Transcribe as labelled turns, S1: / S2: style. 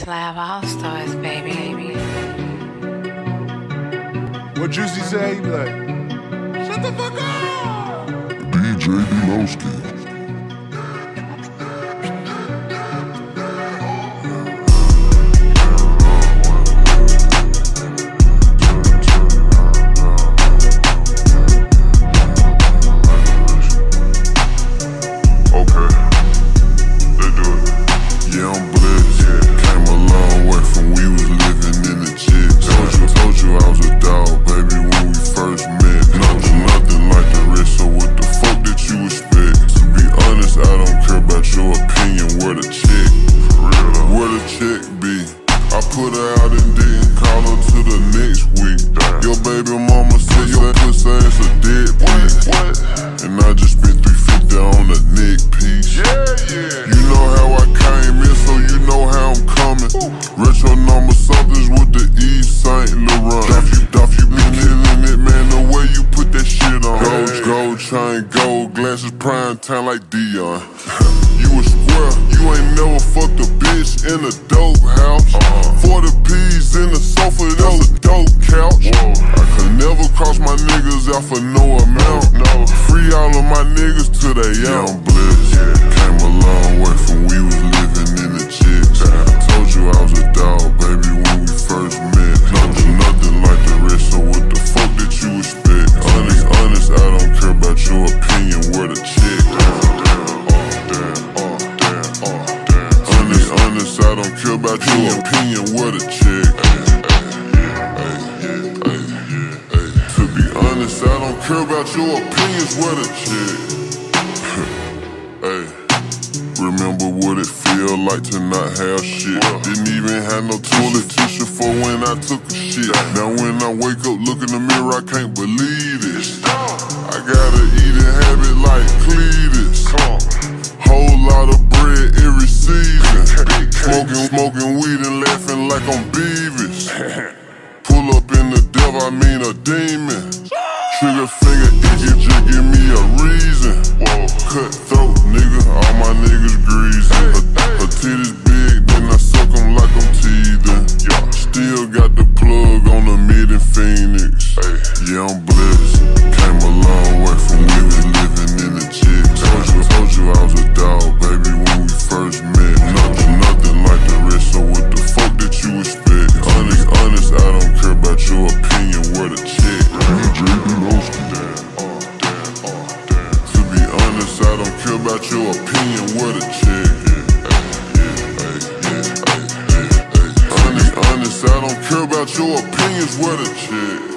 S1: Slab All Stars, baby.
S2: What Juicy say? He be like, shut the fuck up!
S3: DJ Delowski. I put her out and didn't call her till the next week. Your baby mama said your pussy ass a deadbeat. And I just spent $350 on a neck piece. You know how I came in, so you know how I'm coming. Retro number somethings with the East St. Laurent. Duff, you been killing it, man, the way you put that shit on. Gold chain, gold glasses, prime time like Dion. You a square, you ain't never fucked a bitch in a dope house. 40 P's in the sofa, that's a dope couch. I could never cross my niggas out for no amount. Free all of my niggas till they young blessed. Came a long way from we was living in the chips. I told you I was a dog, baby, when we first met. Nothing like the rest, so what the fuck did you expect? Honest, I don't care about your opinion, where the check. Honest, I don't care about your opinion, where the check. To be honest, I don't care about your opinions, where the check. Remember what it feel like to not have shit. Didn't even have no toilet tissue for when I took a shit. Now when I wake up, look in the mirror, I can't believe this. I got a eating habit like Cletus. Whole lot of bread every season. Smoking weed and laughing like I'm Beavis. Pull up in the devil, I mean a demon. Trigger finger itchy, just give me a reason. Cutthroat nigga, all my niggas greasy. Her titties big, then I suck them like I'm teething. Still got the plug on the mid in Phoenix. Yeah, I'm blessed. Came a long way from we was living in the chips. Told you I was a dog, baby, when we first met. Nothing like the rest, so what the fuck did you expect? Honest, I don't care about your opinion, where the check. DJ Delowski. To be honest, I don't care about your opinion, where the check. Honest, I don't care about your opinions, where the check.